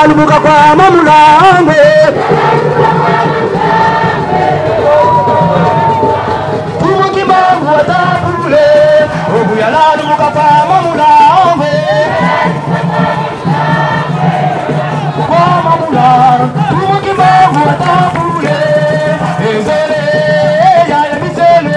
lumuka kwa mamulambe Tumukimangu watabule Obuyala lumuka kwa mamulambe Kwa mamulambe Tumukimangu watabule Ezele ya misele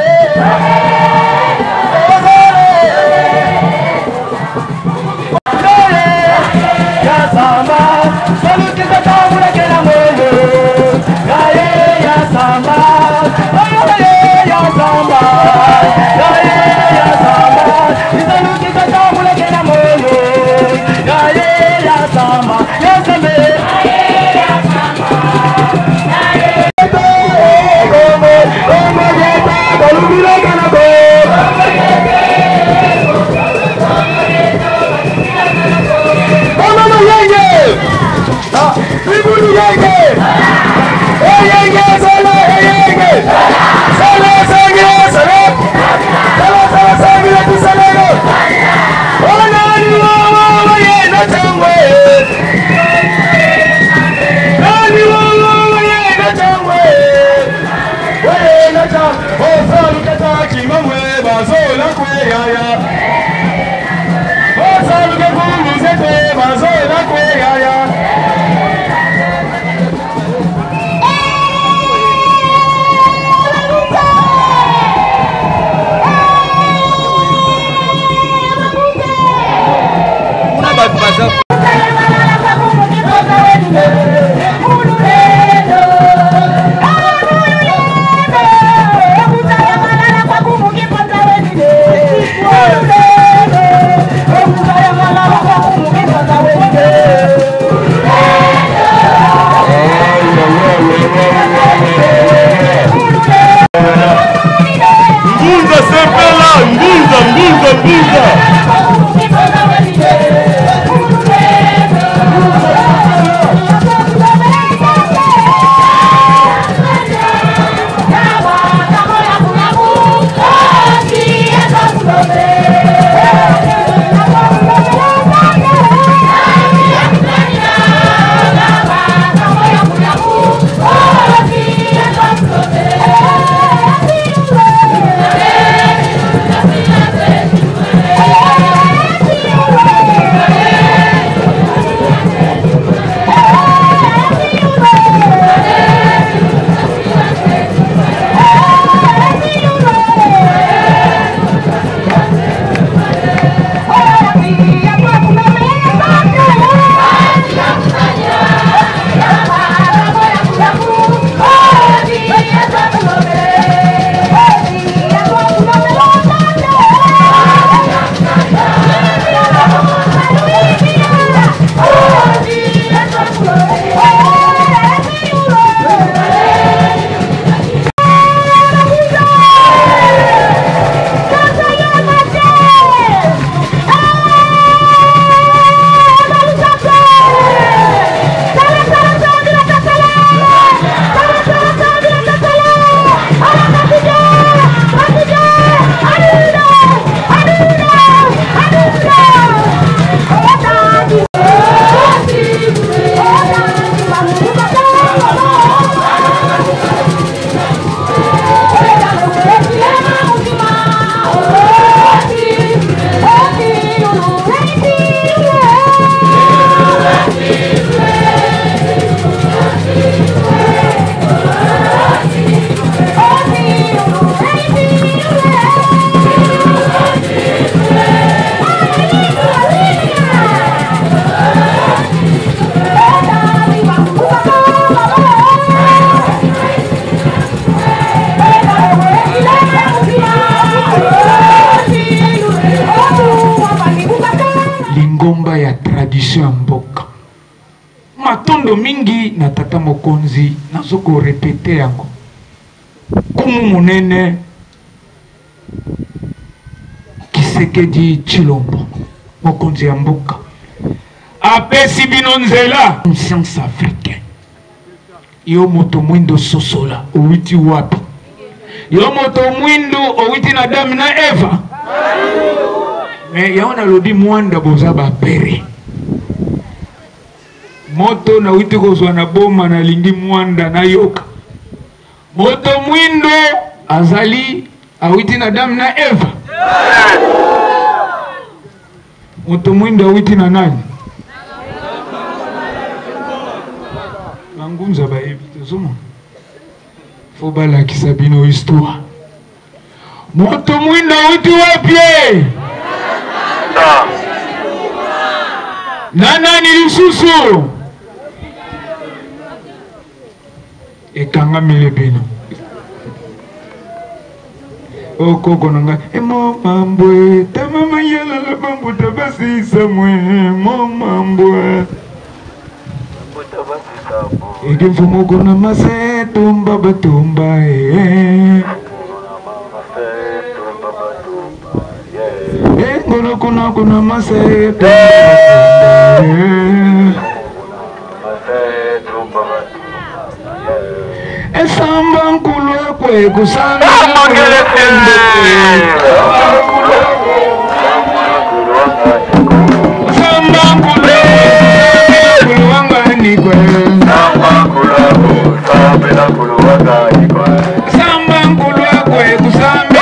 mboka matondo mingi na tata mokonzi nazoko répéter yango kumu munene Kisekedi Chilombo mokonzi ya mboka apesi bino nzela conscience africaine yo moto mwindo sosola owiti wapi yo moto mwindo owiti na Adam na Eva mais yaona lodi mwanda boza ba pere moto na witi kozwa na boma na lingi mwanda na yoka moto mwindo azali awiti na Adam na Eva moto mwindo awiti na nani bangunza baebi tozoma fo balakisa bino histoire moto mwindo awiti wapi nani lisusu ekanga mele bino okoko nanga emo mambwe tamama yala la bambu tabasi samwe mo mambwe ege mfumo kuna mase tumba batumba kuna mase esamba nkulwe kwe kusanga samba nkulwe kulwanga nikwe samba nkulwe kwe kusanga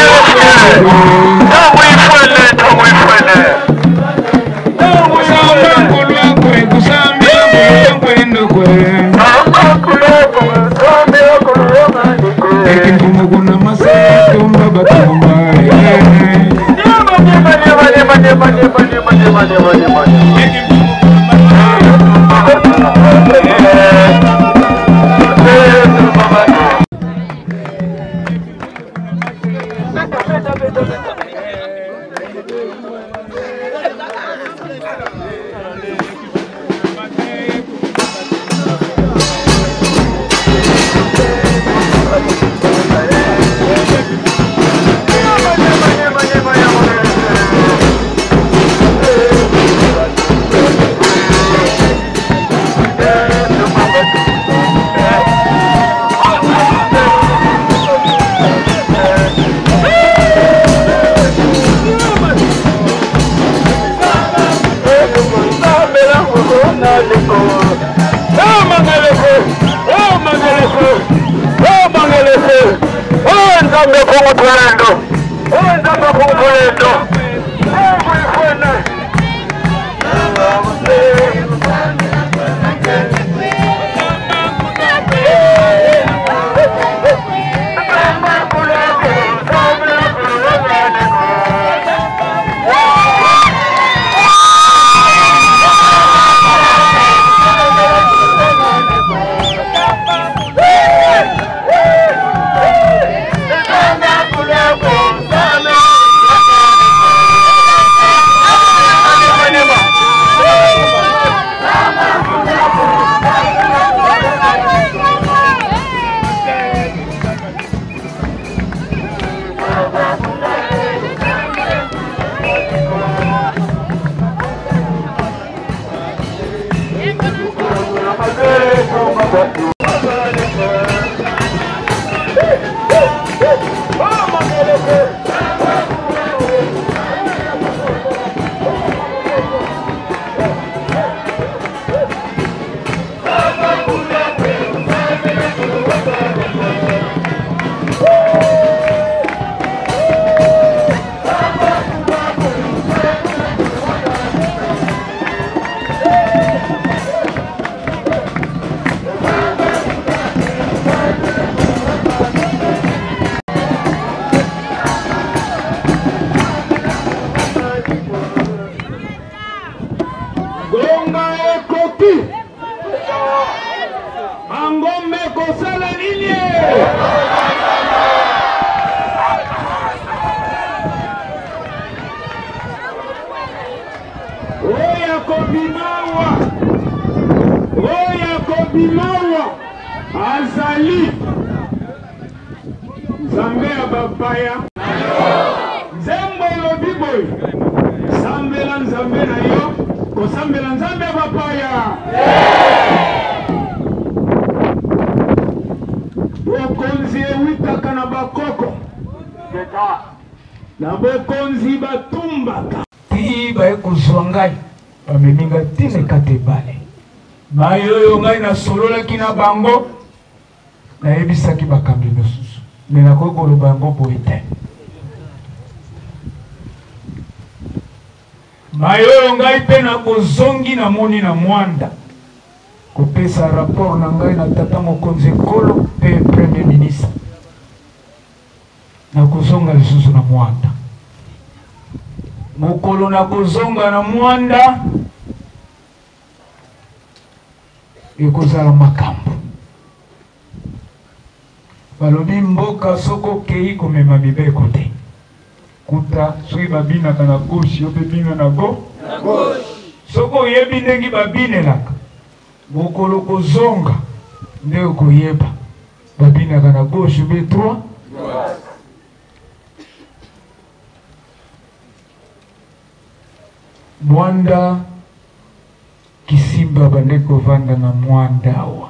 azali Nzambe ya bapaya Nzembo lobi boy Sambela Nzambe na yo Kosambela Nzambe ya bapaya Bokonzi ewitaka na bakoko na bokonzi batumbaka Ti bae kuzwangai Bameminga tine kate bale Mayoyo ngai na solola kina bango na ebisaki bakambi mosusu me nakoki koloba yango boye te. Mayoyo ngai mpe nakozongi namoni na Mwanda kopesa rapport na ngai na tata mokonzi ekolo mpe premier ministre. Nakozonga lisusu na Mwanda. Mokolo nakozonga na Mwanda ekozala makambo. Balobi mboka soko kei komema mibeko te. Kuta soki babinaka na gauche yo mpe bino na gauche. Soko oyebi ndenge babinelaka mokolo kozonga nde okoyeba babinaka na gauche mpe droit. Mwanda Kisimba bande kovanda na Mwanda awa.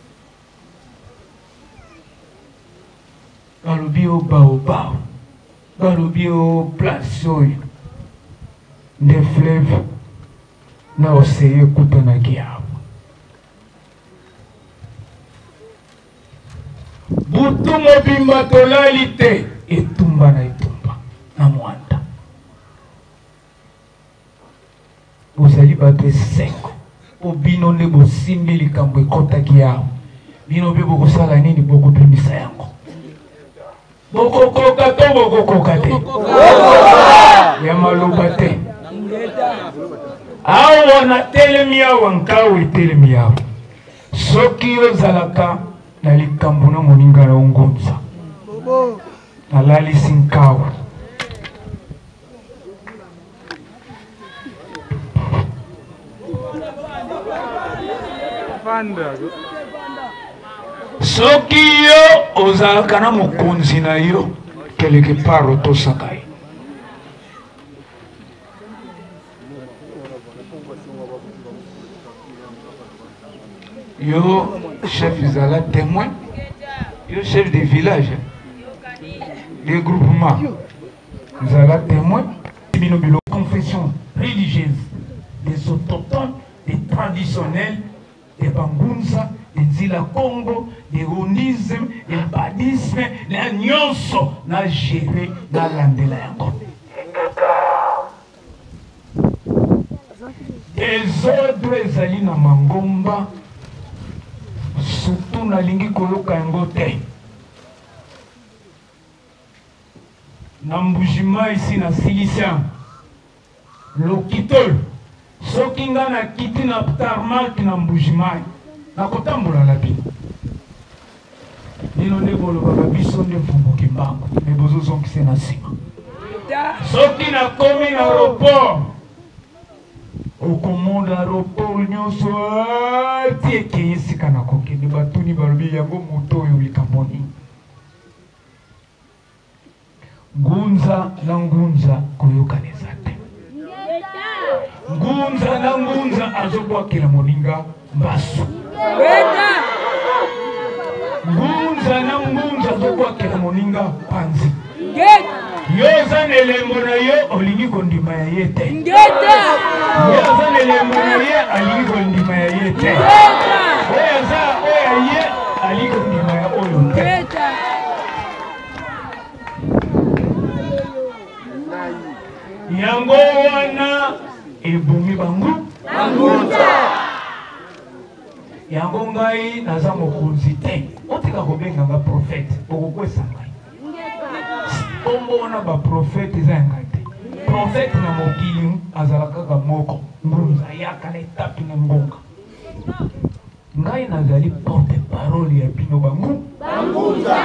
Balobi o baobao. Balobi o place oyo nde fleuve na oseye ekutanaki awa. Butu mobimba tolali te etumba na etumba na Mwanda. Bozali bato eseko obino nde bosimbi likambo ekotaki awa. Bino mpe bokosala nini bokobimisa yango? Bokokoka to bokokoka te? Ya maloba te. Awa na telemi awa nkawa etelemi awa. Soki ozalaka na likambo na moninga na ongonza nalalisi nkawa. Soki yo ozalaka na mokonzi na yo quelque part otosaka ye. Yo chef izala témoin, yo chef de village, des groupements, izala témoin. Binobilo confession religieuse des autochtones, des traditionnels, des Bangunza, des Nzila Congo, des Rondisme, des Badisme, na nyonso na géré na landela yango. Des ordres ezali na Mangomba, surtout na lingi koloka yango te. Na Mbujima ici na Silisia, Lokitol, soki nga na kiti na tarmak na Mbujima, na kotambola la bino. Bino nde bolobaka biso nde mfumbuki mbango, me bozozongisa na nsima. Soki na komi na aéroport, okomonda aéroport nyonso ti ekeye esika na kokende batuni balobi yango moto oyo likambo nini. Ngunza na ngunza koyokana eza te. Ngunza na ngunza azobwakela moninga mbasu. Ngunza na ngunza azobwakela moninga panzi. Yo oza na elembo na yo olingi kondima ya ye te. Yo oza na elembo na ye alingi kondima ya ye te. Oyo aza oyo ye alingi kondima ya oyo te. Yango wana ebomi bangu yango ngai naza mokonzi te. Otika kobenganga prophète okokwesa ngai. Ombona ba prophète eza ngai te. Prophète na mokili azalaka kaka moko ngunza yaka na etape na ngonga. Ngai nazali porte parole ya bino bangu bangunza.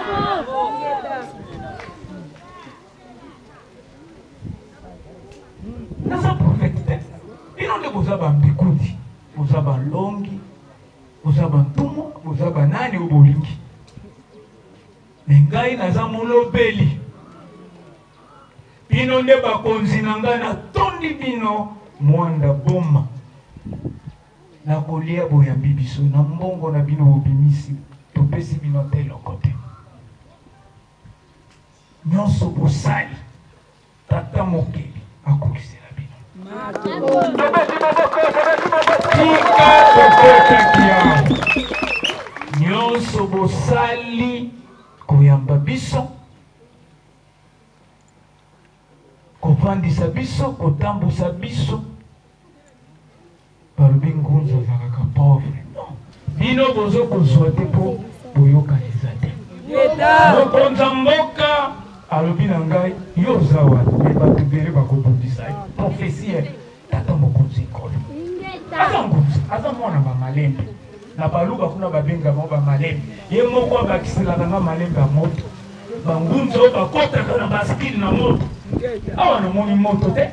Naza prophète te. Bino nde boza bambekudi, boza balongi, boza bantumo, boza banani obolingi. Ngai naza molobeli. Bino nde bakonzi na ngai na tondi bino Mwanda boma. Na kolia boyambi biso na mbongo na bino obimisi topesi bino te lokote. Nyonso bosali tata mokeli akokisela bino. tika tokotaki yango nyonso bosali koyamba biso kovandisa biso kotambusa biso balobi Ngunza azalaka pauvre bino bozokozwa te mpo boyokaniza te mokonzi mboka alobi na ngai yo oza wana me bato bele bakobundisa profesie tata mokonzi ekolo aza Ngunza aza mwana bamalembe na baluba kuna babengama bamalembe ye moko abakiselaka nga malembe ya moto bangunza oyo bakotaka na baskile na moto awa namoni moto te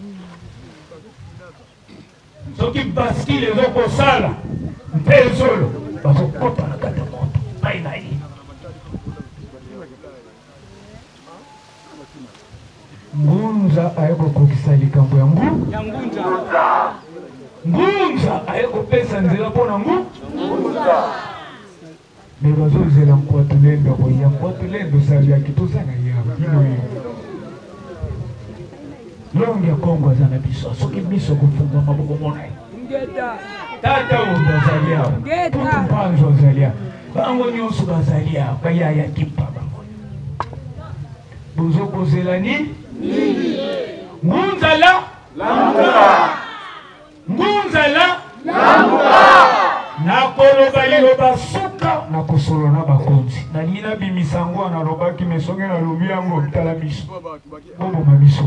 soki baskile ezokosala mpe ezolo bazokota na kati ya moto bai na ye Ngunza aye kokokisa likambo ya Ngunza aye kopesa nzela mpona me bazozela nkwatulendo koya nkwatulendo saliaki tozanga yawa ino yo longi ya Kongo aza na biso soki biso kofungwa maboko mona ye tata ondo azali awa putu mpanzo azali awa bango nyonso bazali awa bayaya kipa bango bozokozela ni Ngunza la Ngunza la nakoloba liloba suka nakosolo na bakonzi nalina bimisango analobaki mesonge nalobi yango tala biso boboma biso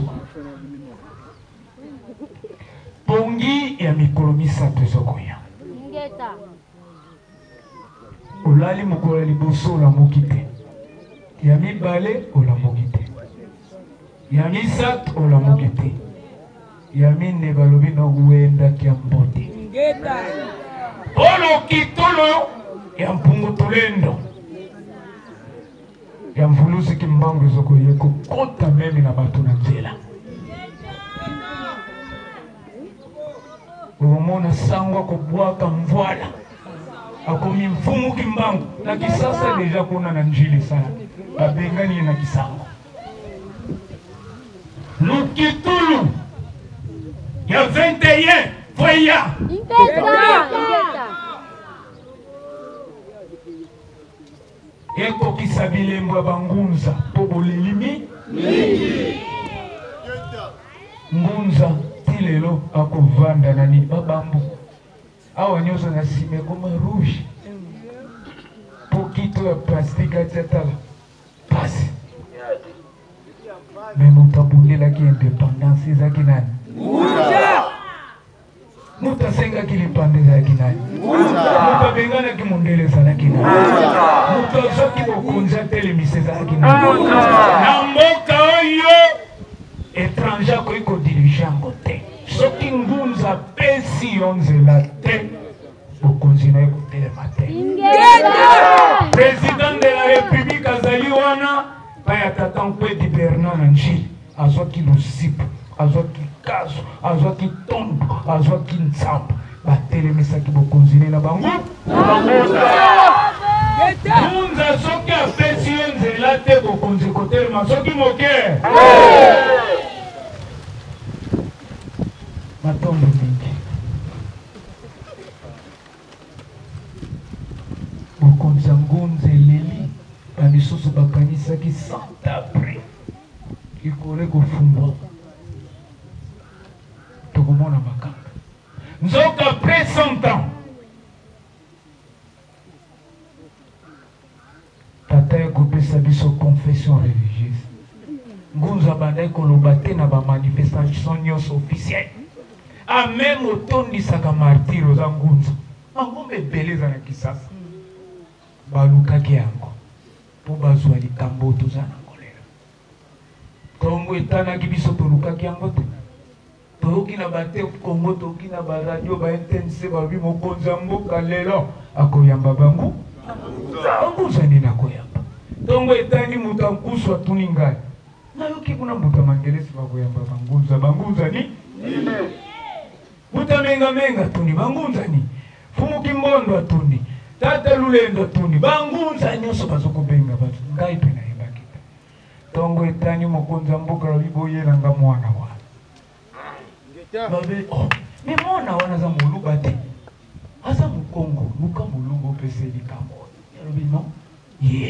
pongi ya mikolo misato ezokoya olali mokolo ya liboso olamoki te ya mibale olamoki te ya misato olamoki te ya mine balobi na wendaki ya mbote olo kitolo ya mpungutulendo ya mvulusi kimbangu ezokoye kokota meme na bato na nzela omona sangwa kobwaka mvwala akomi mfumu kimbangu na kisasa deja kuna na njili sana babengani na kisango lukitulu ya 21 foya ekokisa bilembo ya bangunza mpo bolelimi Ngunza ti lelo akovanda na nini babambu awa nyonso na nsima ekoma rouge mpo kito ya plastike atia tala pasi me moto abundelaki independance ezalaki nani moto asengaki lipanda ezalaki nani moto abenganaki mondele ezalaki nani moto azwaki bokonzi atelemisa ezalaki nani na mboka oyo étranger akoki kodirige yango te soki Ngunza apesi yo nzela te bokonzi na ye kotelema te président de la république azali wana baya tata Nkwedi Bernard na njili azwaki lusipu azwaki kazo azwaki tondo azwaki nzambo batelemisaki bokonzi na bango Ngunza soki apesi yo nzela te bokonzi kotelema soki moke matombo mingi bokonzi ya Ngunza eleli bamisusu bakanisaki santa apres ikole kofungwa tokomona makambo nzoka après 100 ans tata ekopesa biso confession religieuse Ngunza bandai koloba te na bamanifestation nyonso officielle ameme otondisaka martire oza Ngunza mangombe ebele eza na Kisasa balukaki yango mpo bazwa likambo toza na kolera Kongo etanaki biso tolukaki yango te toyoki na bate Kongo toyoki na baradio baintense balobi mokonzi ya mboka lelo akoyamba bango Ngunza nini akoyamba ntongo etani moto ankusu atuni ngai nayoki kuna moto amangelesi bakoyamba bangunza ni buta menga tuni bangunza ni fumu kimbondo atuni tata lulendo atuni bangunza nyonso bazokobenga bato ngai mpe nayebaki te ntongo etani mokonzi ya mboka lobi boyelanga mwana wana babe me mwana wana aza moluba te Asa Mukongo, Mukambo Lungo Peseli Kambo. Non? Yeah.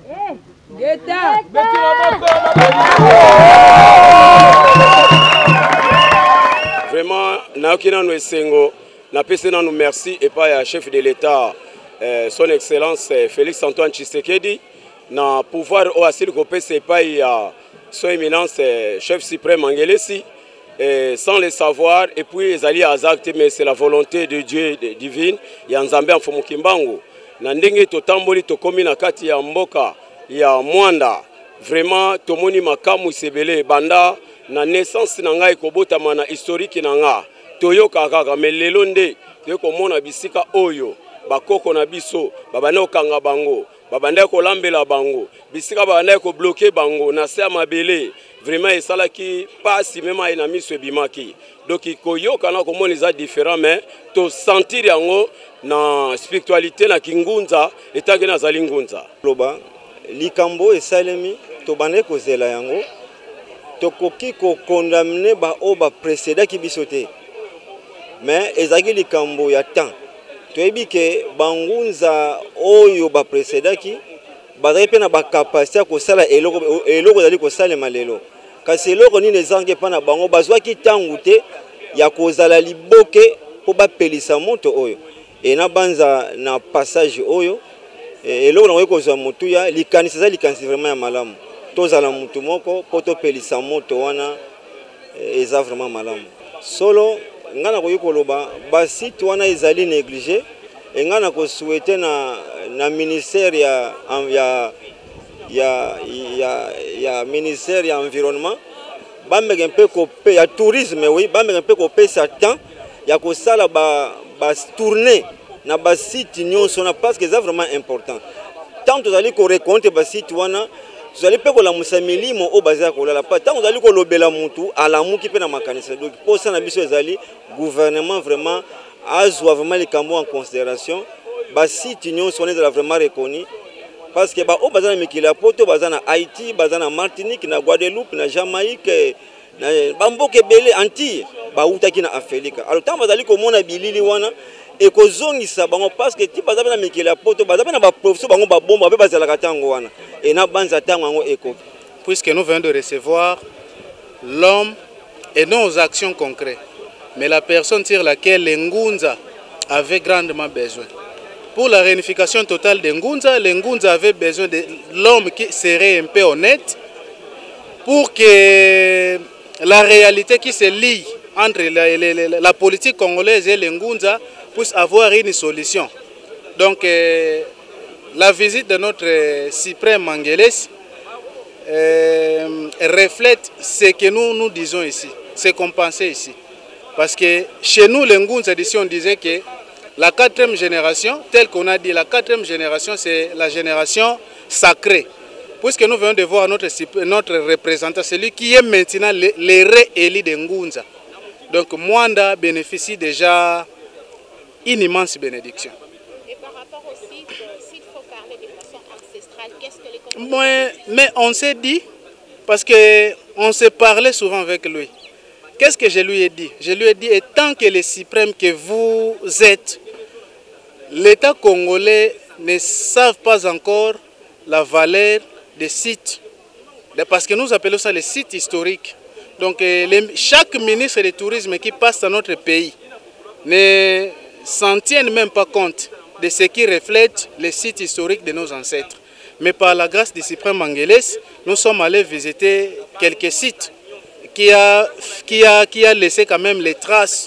Vraiment, Naokina Nouessengo, n'a pas nous merci et pas à chef de l'État, son Excellence Félix Antoine Tshisekedi, na pouvoir au asile copé c'est pas son éminence chef suprême Mangelesi, sans le savoir et puis ils allaient à acte mais c'est la volonté de Dieu divine, il y a un Zambé en Fomukimbango, na ndenge totamboli tokomi na kati ya mboka ya Mwanda, vraiment tomoni makamu sebele banda na naissance na ngai kobotama na historique na nga toyoka kaka mais lelo nde tokomona bisika oyo bakoko na biso babanda okanga bango babanda kolambela bango bisika babanda ko bloquer bango na se mabele vraiment esalaki pasi mema ina miso ebimaki donc koyoka na komona za différent mais to sentir yango na spiritualité na kingunza etangi na zali ngunza loba likambo esalemi to bande kozela yango tokoki ko condamner ba o ba précédent ki bisote mais ezaki likambo ya temps toyebi ke bangunza oyo ba précédent ki bazali pe na ba capacité ko sala eloko zali ko salema lelo kasi eloko nini ezange pa na bango bazwaki tangu te ya kozala liboke po bapelisa moto oyo e na banza na passage oyo eloko na kozwa motu ya likanisi za likanisi vraiment ya malamu tozala mutu moko po topelisa moto wana eza vraiment malamu solo ngana koyi koloba basite wana ezali négligé e ngana ko souhaiter na ministère ya ministère ya environnement bameke mpe kopé ya tourisme oui bameke mpe kopesa temps ya kosala ba tourner na basite nyonso na parce que c'est vraiment important tant tozali ko reconnaître basite wana tozali pe kolamusa milimo o bazia kolala pa tant tozali kolobela mutu alamuki pe na makanisa donc pour ça na biso ezali gouvernement vraiment azwa vraiment les cambo en considération basite nyonso on vraiment reconnu parce que ba o bazana mikili ya poto bazana Haïti bazana Martinique na Guadeloupe na Jamaïque na bamboke belé Antilles ba utaki na Afrika alors tant bazali komona bilili wana et kozongisa bango parce que ti bazabe na mikili ya poto bazabe na ba professeur bango ba bomba be bazala katango wana et na banza tango ngo eko puisque nous venons de recevoir l'homme et nos actions concrètes mais la personne sur laquelle Ngunza avait grandement besoin. Pour la réunification totale de Ngunza, les Ngunza avaient besoin de l'homme qui serait un peu honnête pour que la réalité qui se lie entre la politique congolaise et les Ngunza puisse avoir une solution. Donc la visite de notre suprême Mangelesi reflète ce que nous disons ici, ce qu'on pensait ici. Parce que chez nous, les Ngunza d'ici, on disait que la 4e génération, telle qu'on a dit, la 4e génération, c'est la génération sacrée. Puisque nous venons de voir notre représentant, celui qui est maintenant le réélu de Ngunza. Donc Mwanda bénéficie déjà une immense bénédiction. Et par rapport aussi, s'il faut parler de façon ancestrale, qu'est-ce que les Congolais... Mais on s'est dit, parce qu'on se parlait souvent avec lui. Qu'est-ce que je lui ai dit? Je lui ai dit, et tant que les suprêmes que vous êtes, l'État congolais ne savent pas encore la valeur des sites. Parce que nous appelons ça les sites historiques. Donc chaque ministre du tourisme qui passe dans notre pays ne s'en tiennent même pas compte de ce qui reflète les sites historiques de nos ancêtres. Mais par la grâce du suprême Mangelesi, nous sommes allés visiter quelques sites qui a laissé quand même les traces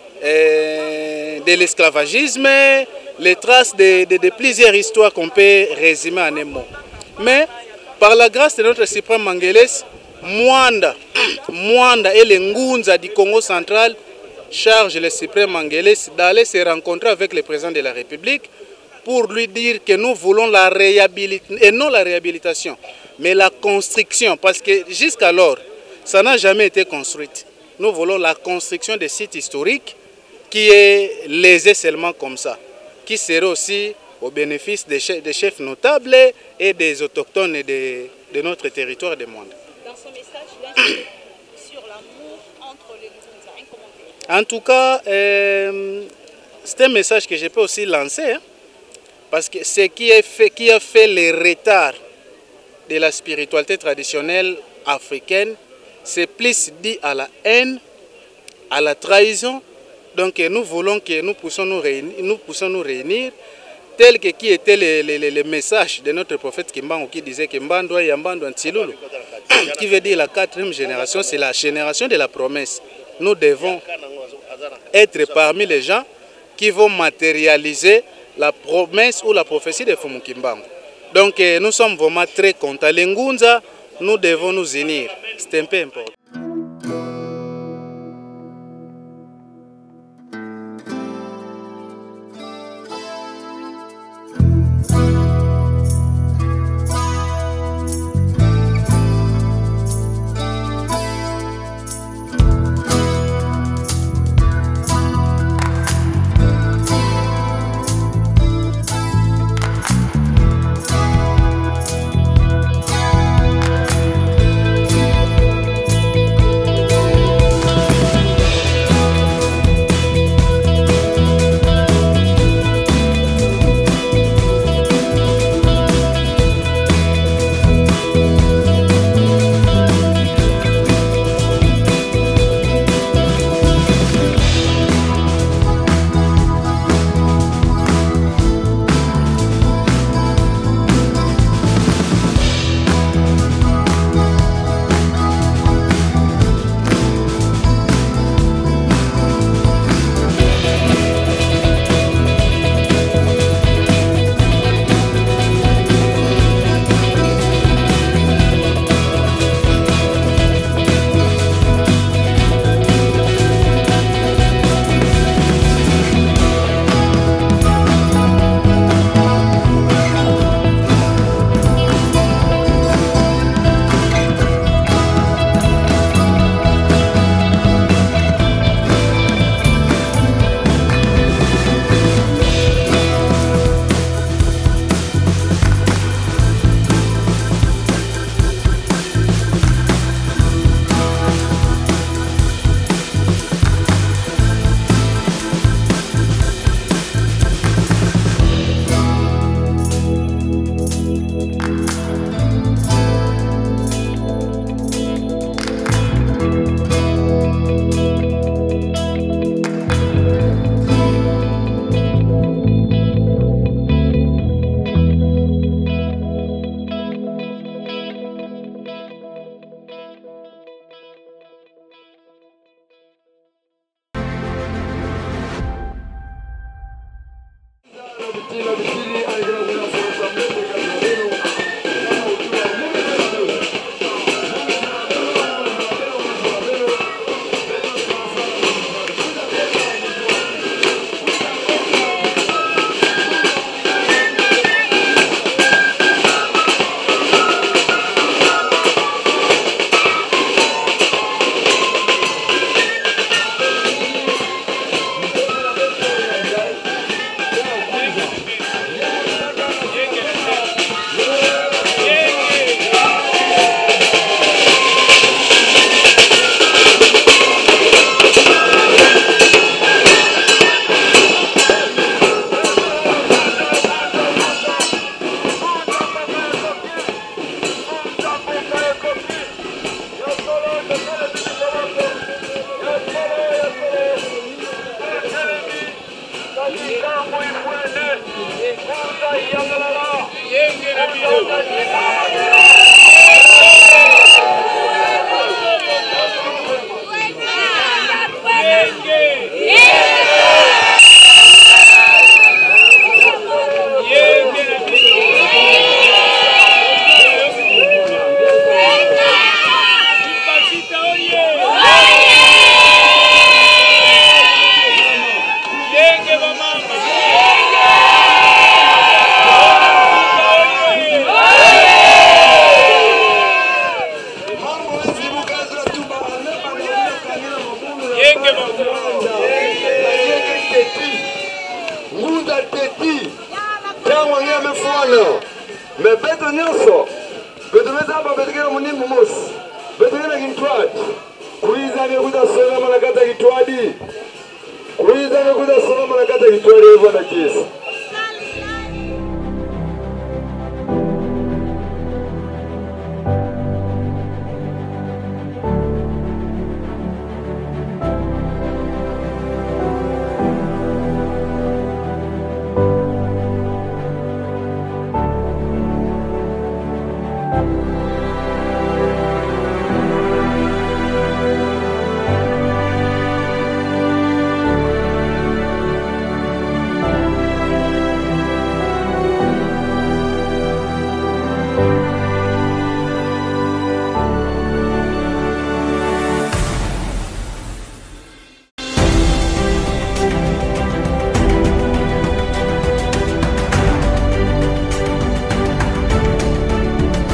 de l'esclavagisme, les traces de plusieurs histoires qu'on peut résumer en un mot. Mais par la grâce de notre suprême Mangelesi, Mwanda et les Ngunza du Congo central chargent le suprême Mangelesi d'aller se rencontrer avec le président de la République pour lui dire que nous voulons la réhabilitation, et non la réhabilitation, mais la construction, parce que jusqu'alors, ça n'a jamais été construit. Nous voulons la construction des sites historiques qui est lésé seulement comme ça, qui serait aussi au bénéfice des chefs notables et des autochtones de notre territoire de Mwanda. Dans ce message, sur l'amour entre les Ngunza, un commentaire. En tout cas, c'est un message que je peux aussi lancer, hein, parce que ce qui a fait le retard de la spiritualité traditionnelle africaine, c'est plus dit à la haine, à la trahison. Donc nous voulons que nous puissions nous réunir, tel que qui était le message de notre prophète Kimbangu qui disait que Mbandwa Yambandwa Ntilulu, qui veut dire la 4e génération, c'est la génération de la promesse. Nous devons être parmi les gens qui vont matérialiser la promesse ou la prophétie de Fumu Kimbangu. Donc nous sommes vraiment très contents. Les Ngunza, nous devons nous unir. C'est un peu important. Kuitaka kuja salama na kata kitwale hivyo na kesi.